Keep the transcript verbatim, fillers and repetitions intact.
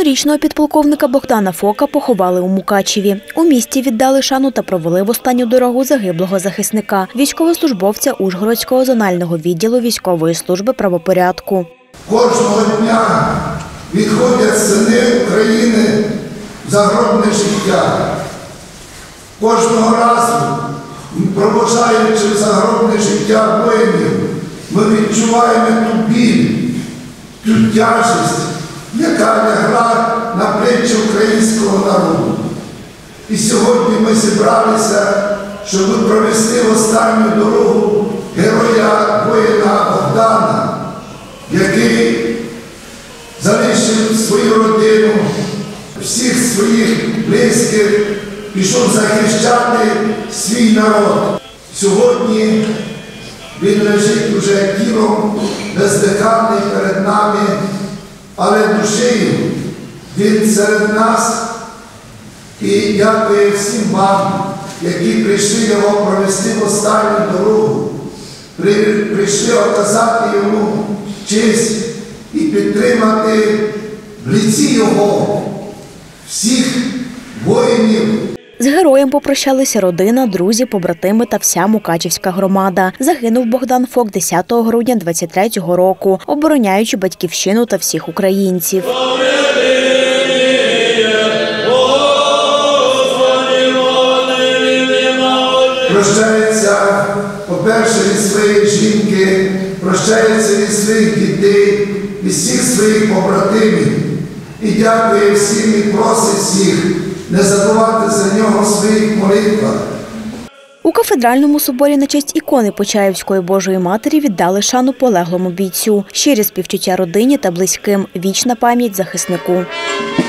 Минулорічного підполковника Богдана Фока поховали у Мукачеві. У місті віддали шану та провели в останню дорогу загиблого захисника, військовослужбовця Ужгородського зонального відділу військової служби правопорядку. Кожного дня відходять сини України в загробне життя. Кожного разу, проводжаючи в загробне життя воїнів, ми відчуваємо ту біль, ту тяжесть, яка лягла на плечі українського народу. І сьогодні ми зібралися, щоб провести в останню дорогу героя воїна Богдана, який залишив свою родину, всіх своїх близьких, пішов захищати свій народ. Сьогодні він лежить уже тілом бездиханний перед нами, але душею він серед нас. І дякую всім вам, які прийшли його провести в останню дорогу, прийшли оказати йому честь і підтримати в лиці його всіх воїнів. З героєм попрощалися родина, друзі, побратими та вся Мукачівська громада. Загинув Богдан Фок десятого грудня двадцять третього року, обороняючи батьківщину та всіх українців. Прощається, по-перше, від своєї жінки, прощається від своїх дітей, від всіх своїх побратимів. І дякує всім і просить всіх не забувати за нього в своїх молитвах. У кафедральному соборі на честь ікони Почаївської Божої Матері віддали шану полеглому бійцю. Щирі співчуття родині та близьким. Вічна пам'ять захиснику.